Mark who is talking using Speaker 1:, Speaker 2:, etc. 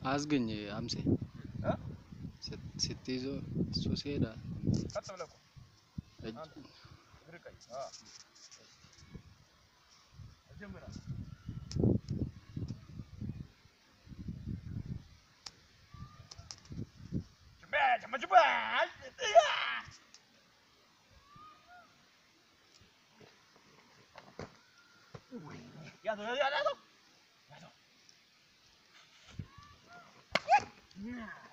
Speaker 1: አዝግኝ አምሴ ስትይዞ እሱ ሲሄዳ
Speaker 2: ቀጥ ብለህ እግር ቀኝ ጀምራ ያዘው